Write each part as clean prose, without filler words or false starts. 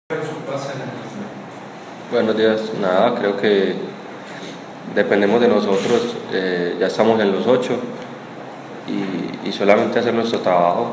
Buenos días, nada, creo que dependemos de nosotros, ya estamos en los 8 y solamente hacer nuestro trabajo.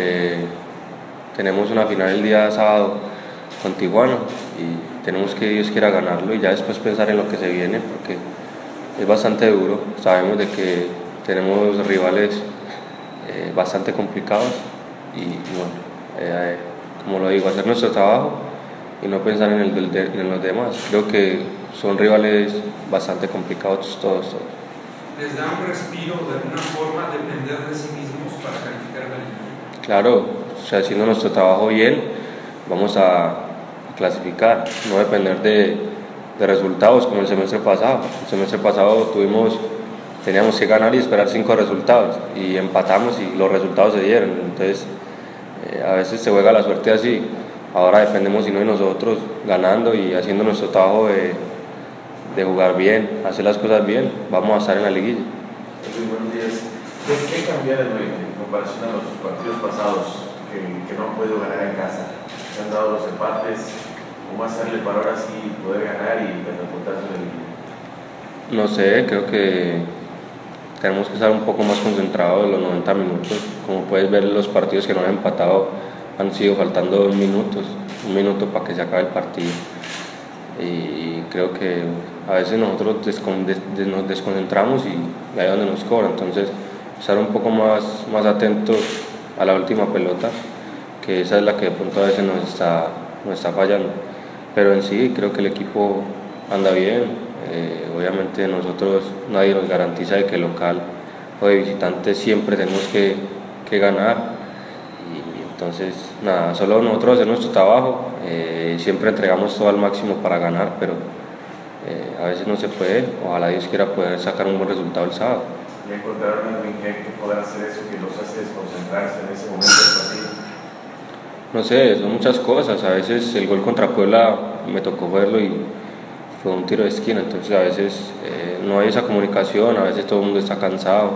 Tenemos una final el día sábado con Tijuana y tenemos que Dios quiera ganarlo y ya después pensar en lo que se viene porque es bastante duro. Sabemos de que tenemos rivales bastante complicados y bueno, como lo digo, hacer nuestro trabajo y no pensar en los demás. Creo que son rivales bastante complicados todos. ¿Les da un respiro de alguna forma depender de sí mismos para calificar a la liga? Claro, o sea, haciendo nuestro trabajo bien, vamos a clasificar, no depender de resultados como el semestre pasado. El semestre pasado teníamos que ganar y esperar 5 resultados y empatamos y los resultados se dieron. Entonces, a veces se juega la suerte así. Ahora dependemos sino de nosotros, ganando y haciendo nuestro trabajo de jugar bien, hacer las cosas bien, vamos a estar en la liguilla. Buenos días. ¿Qué cambiaron en comparación a los partidos pasados que no han podido ganar en casa? Se han dado los empates, ¿cómo hacerle para ahora sí poder ganar y catapultarse en la liguilla? No sé, creo que tenemos que estar un poco más concentrados en los 90 minutos. Como puedes ver, los partidos que no han empatado han sido faltando 2 minutos, un minuto para que se acabe el partido. Y creo que a veces nosotros nos desconcentramos y ahí es donde nos cobran. Entonces, estar un poco más atentos a la última pelota, que esa es la que de pronto a veces nos está fallando. Pero en sí, creo que el equipo anda bien. Obviamente nosotros, nadie nos garantiza de que local o de visitante siempre tenemos que ganar. Entonces, nada, solo nosotros hacer nuestro trabajo, siempre entregamos todo al máximo para ganar, pero a veces no se puede. Ojalá Dios quiera poder sacar un buen resultado el sábado. ¿Le encontraron algo en que poder hacer eso que los hace desconcentrarse en ese momento del partido? No sé, son muchas cosas. A veces el gol contra Puebla me tocó verlo y fue un tiro de esquina, entonces a veces no hay esa comunicación, a veces todo el mundo está cansado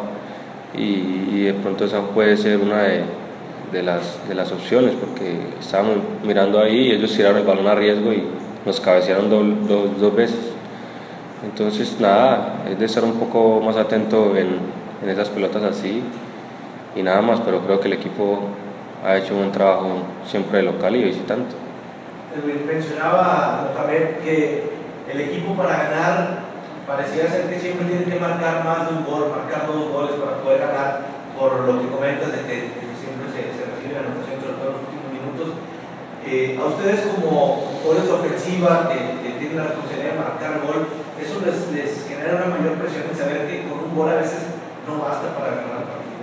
y de pronto esa puede ser una de las opciones, porque estábamos mirando ahí y ellos tiraron el balón a riesgo y nos cabecearon dos veces. Entonces nada, es de estar un poco más atento en esas pelotas así y nada más, pero creo que el equipo ha hecho un buen trabajo siempre de local y de visitante. Mencionaba Mohamed que el equipo para ganar parecía ser que siempre tiene que marcar más de un gol, marcar 2 goles para poder ganar, por lo que comentas de que siempre se recibe la anotación, sobre todo en los últimos minutos. A ustedes como jugadores de ofensiva que tienen la responsabilidad de marcar gol, ¿eso les genera una mayor presión en saber que con un gol a veces no basta para ganar el partido?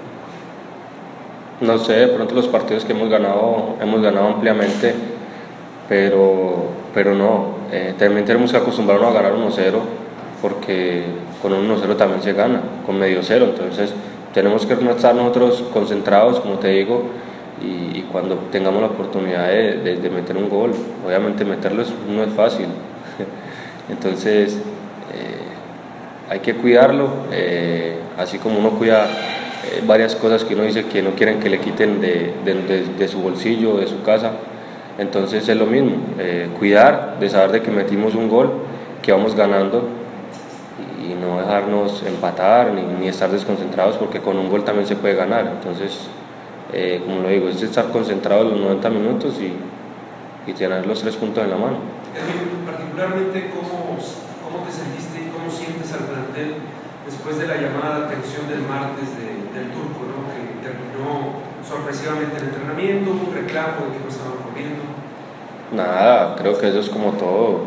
No sé, de pronto los partidos que hemos ganado ampliamente, pero no, también tenemos que acostumbrarnos a ganar 1-0, porque con un 1-0 también se gana, con medio cero. Entonces tenemos que estar nosotros concentrados, como te digo, y cuando tengamos la oportunidad de meter un gol, obviamente meterlo no es fácil. Entonces hay que cuidarlo, así como uno cuida varias cosas que uno dice que no quieren que le quiten de su bolsillo, de su casa. Entonces es lo mismo, cuidar de saber de que metimos un gol, que vamos ganando y no dejarnos empatar ni estar desconcentrados, porque con un gol también se puede ganar. Entonces, como lo digo, es estar concentrado en los 90 minutos y tener los 3 puntos en la mano. Particularmente, ¿cómo te sentiste y cómo sientes al plantel después de la llamada de atención del martes del turco, ¿no? Que terminó sorpresivamente el entrenamiento, un reclamo de que no estaban corriendo? Nada, creo que eso es como todo.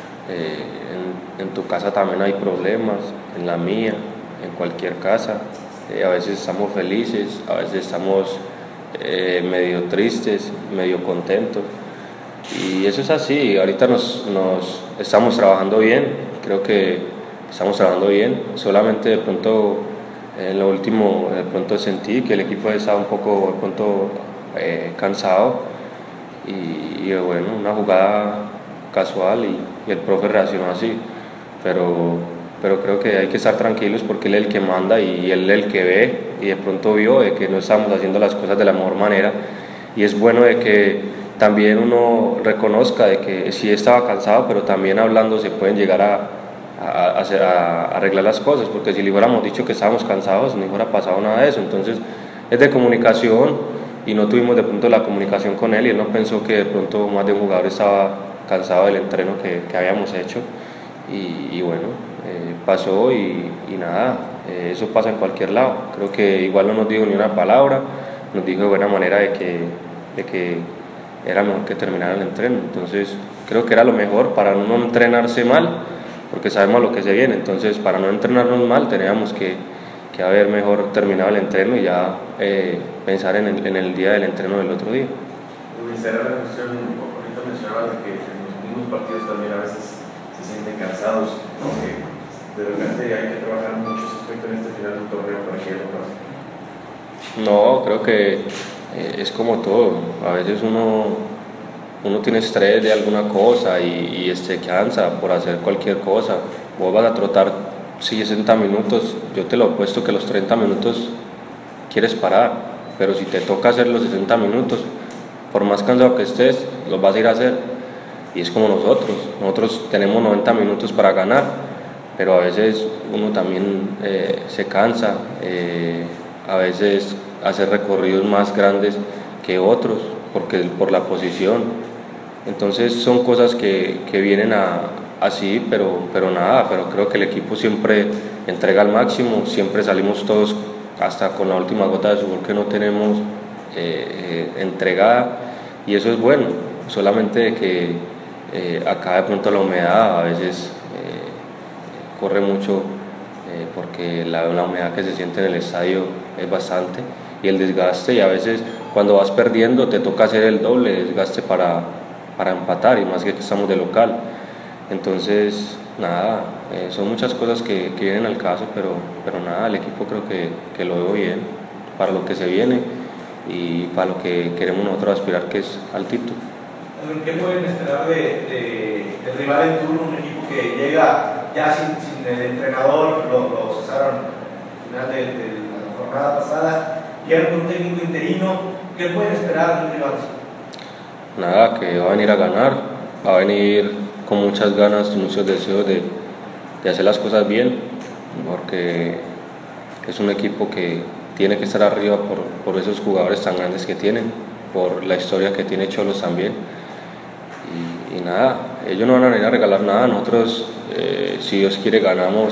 En tu casa también hay problemas, en la mía, en cualquier casa. A veces estamos felices, a veces estamos medio tristes, medio contentos. Y eso es así. Ahorita nos estamos trabajando bien, creo que estamos trabajando bien. Solamente de pronto en lo último de pronto sentí que el equipo estaba un poco de pronto cansado y bueno, una jugada casual y el profe reaccionó así, pero creo que hay que estar tranquilos porque él es el que manda y él es el que ve y de pronto vio de que no estamos haciendo las cosas de la mejor manera y es bueno de que también uno reconozca de que sí estaba cansado, pero también hablando se pueden llegar a arreglar las cosas, porque si le hubiéramos dicho que estábamos cansados no hubiera pasado nada de eso. Entonces es de comunicación y no tuvimos de pronto la comunicación con él y él no pensó que de pronto más de un jugador estaba cansado del entreno que habíamos hecho y bueno, pasó y nada, eso pasa en cualquier lado. Creo que igual no nos dijo ni una palabra, nos dijo de buena manera de que era mejor que terminara el entreno. Entonces creo que era lo mejor para no entrenarse mal, porque sabemos lo que se viene. Entonces para no entrenarnos mal teníamos que haber mejor terminado el entreno y ya pensar en el día del entreno del otro día. Será la cuestión, ahorita mencionabas que en los mismos partidos también a veces se sienten cansados, que de repente hay que trabajar mucho ese aspecto en este final del torneo para que no pase. No, creo que es como todo, a veces uno tiene estrés de alguna cosa y se cansa por hacer cualquier cosa. Vos vas a trotar 60 minutos, yo te lo apuesto que los 30 minutos quieres parar, pero si te toca hacer los 60 minutos, por más cansado que estés, los vas a ir a hacer. Y es como nosotros tenemos 90 minutos para ganar, pero a veces uno también se cansa, a veces hace recorridos más grandes que otros por la posición. Entonces son cosas que vienen así, pero creo que el equipo siempre entrega al máximo, siempre salimos todos hasta con la última gota de sudor que no tenemos entregada, y eso es bueno, solamente que acá de pronto la humedad a veces corre mucho, porque la humedad que se siente en el estadio es bastante, y el desgaste, y a veces cuando vas perdiendo te toca hacer el doble desgaste para empatar, y más que estamos de local. Entonces nada, son muchas cosas que vienen al caso, pero nada, el equipo creo que lo veo bien para lo que se viene y para lo que queremos nosotros aspirar, que es al título. ¿Qué pueden esperar del rival en turno? Un equipo que llega ya sin el entrenador, lo cesaron al final de la jornada pasada, llega con un técnico interino. ¿Qué pueden esperar del rival? Nada, que va a venir a ganar, va a venir con muchas ganas y muchos deseos de hacer las cosas bien, porque es un equipo que tiene que estar arriba por esos jugadores tan grandes que tienen, por la historia que tiene Xolos también. Y nada, ellos no van a venir a regalar nada. Nosotros, si Dios quiere, ganamos.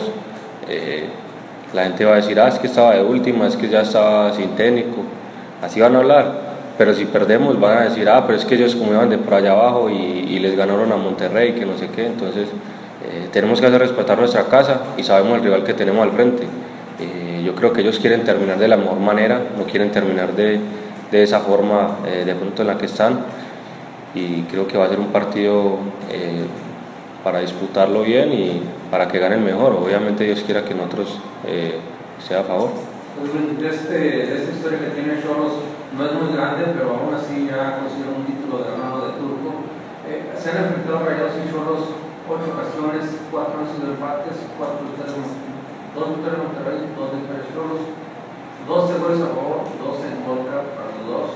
La gente va a decir, es que estaba de última, es que ya estaba sin técnico, así van a hablar. Pero si perdemos van a decir, pero es que ellos como iban de por allá abajo y les ganaron a Monterrey, que no sé qué. Entonces tenemos que hacer respetar nuestra casa y sabemos el rival que tenemos al frente. Yo creo que ellos quieren terminar de la mejor manera, no quieren terminar de esa forma de pronto en la que están, y creo que va a ser un partido para disputarlo bien y para que gane el mejor. Obviamente Dios quiera que nosotros sea a favor. De esta historia que tiene Xolos, no es muy grande, pero aún así ya consiguieron un título de ganado de Turco. Se han enfrentado Rayados y Xolos 8 ocasiones, 4 han sido empates, 2 victorias de Monterrey, 2 victorias de Xolos, 12 goles a favor, 2 en contra para los dos.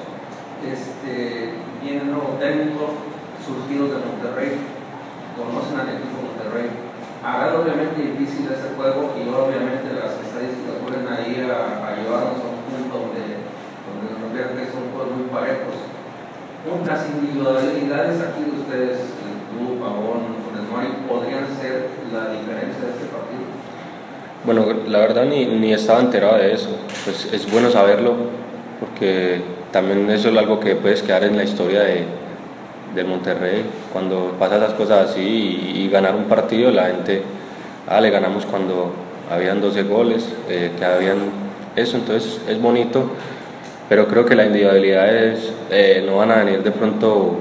Viene un nuevo técnico, surgidos de Monterrey, conocen al equipo Monterrey. Hará obviamente difícil ese juego, y obviamente las estadísticas vuelven ahí a llevarnos a un punto donde nos vean que son juegos muy parejos. Las individualidades aquí de ustedes, el club, Pavón, Funes Mori, podrían ser la diferencia de este partido. Bueno, la verdad ni estaba enterado de eso. Pues es bueno saberlo, porque también eso es algo que puedes quedar en la historia del Monterrey. Cuando pasan esas cosas así y ganar un partido, la gente, le ganamos cuando habían 12 goles, que habían eso, entonces es bonito, pero creo que las individualidades no van a venir de pronto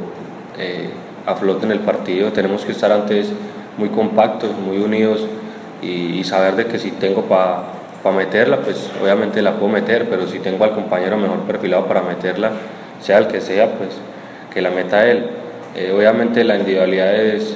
a flote en el partido. Tenemos que estar antes muy compactos, muy unidos, y saber de que si tengo para meterla, pues obviamente la puedo meter, pero si tengo al compañero mejor perfilado para meterla, sea el que sea, pues que la meta él. Obviamente la individualidad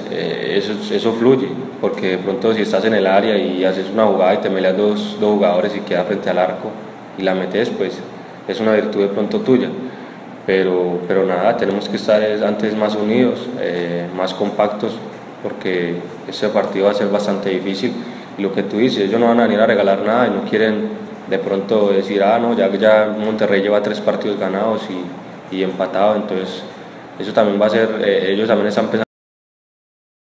eso fluye, porque de pronto si estás en el área y haces una jugada y te meleas dos jugadores y queda frente al arco y la metes, pues es una virtud de pronto tuya. pero nada, tenemos que estar antes más unidos, más compactos, porque ese partido va a ser bastante difícil. Y lo que tú dices, ellos no van a venir a regalar nada y no quieren de pronto decir, no, ya Monterrey lleva 3 partidos ganados y empatados, entonces eso también va a ser, ellos también están pensando